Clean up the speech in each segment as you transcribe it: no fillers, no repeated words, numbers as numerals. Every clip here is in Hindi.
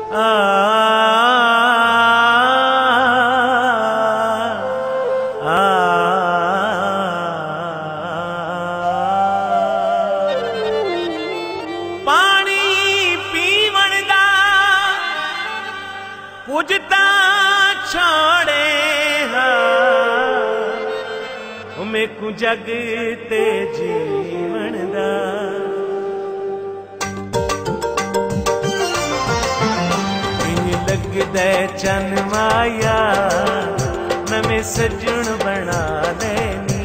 पानी पीवण दा कुछ तां छोड़े मेकू जग ते जीवन दा लगदा चन माया नवें सजण बना लेनी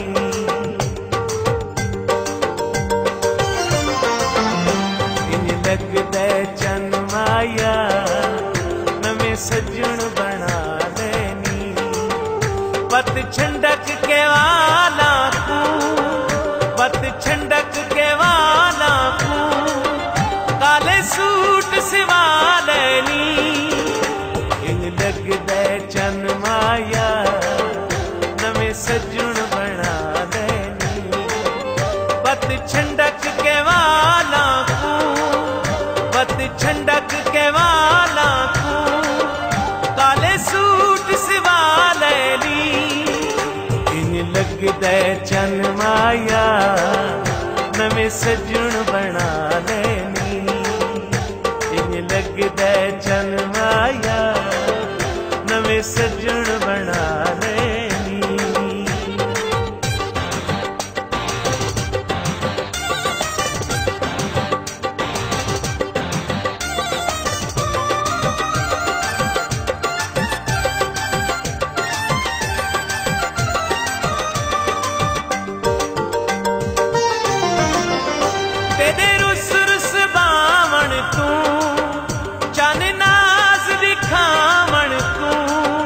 लगदा चन माया नवें सजण बना लेनी पत छंडक के वाला तू पत छंडक के वाला तू काले सूट सिवा लेनी लगदा चन माया नवें सजण बना लेनी पत छंडक के वाला को पत छंडक के वाला को काले सूट सिवा लेनी इन लगदा चन माया नवें सजण बना लेनी इन लगदा चन माया नवें सजण बना लेनी तेरे रुस रुस बावण तू चन नाज दिखावण तू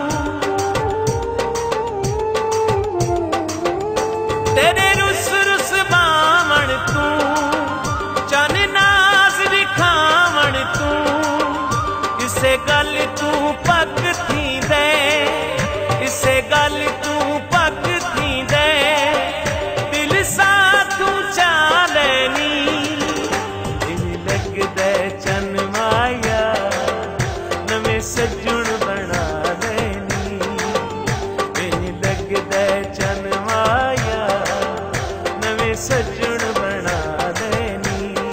तेरे रुस रुस बावण तू चन नाज दिखावण तू इसे गल तू पक थी दे इसे गल तू पक थी दे दिल सा तू चालनी लगदा चन माया नवें सजण बना लेनी इन लगदा चन माया नवें सजण बना लेनी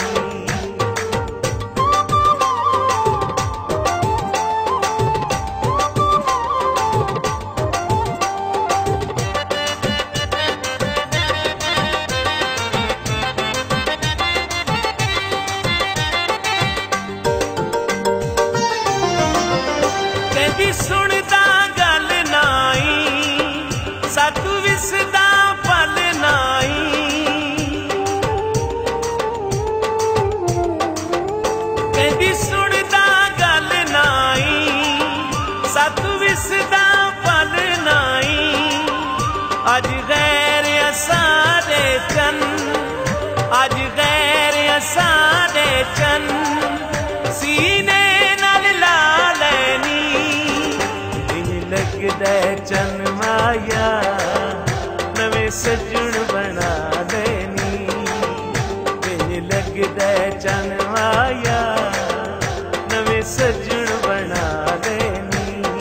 कहदी सुनदा गल नाई साधु विसदा पल नाई कहदी सुनदा गल नाई साधु विसदा पल नाई अज गैर असारे चन अज गैर असारे चन सीने नाल ला लेनी लगदा चन माया नवें सजण बना लेनी लगदा चन माया नवें सजण बना लेनी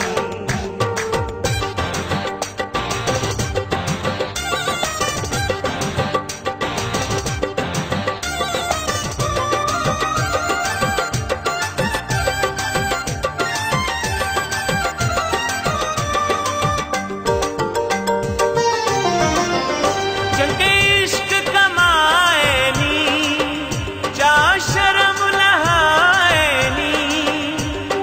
चंगे इश्क कमाए नी जा शर्म लहाए नी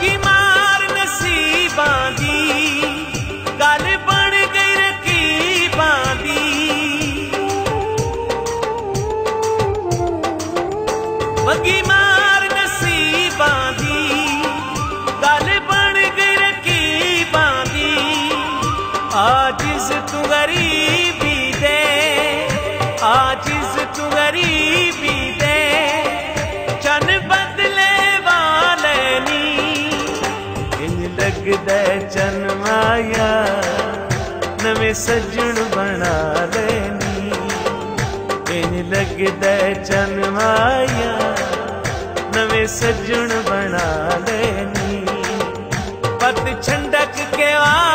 बगी मार नसीबां दी गल बन गई रकीबां दी। बगी मार नसीबां दी गल बन गई रकीबां दी। आजिज़ तू गरीबी दे, आजिज़ तू गरीबी दे, चन बदले वाले नी। इंज लगदा चन माया नवे सजन बना लेनी। इंज लगदा चन माया नवे सजन बना लेनी। पत छंडक के